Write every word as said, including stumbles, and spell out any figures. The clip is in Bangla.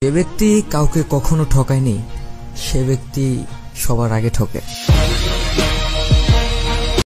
যে ব্যক্তি কাউকে কখনো ঠকায়নি সে ব্যক্তি সবার আগে ঠকে।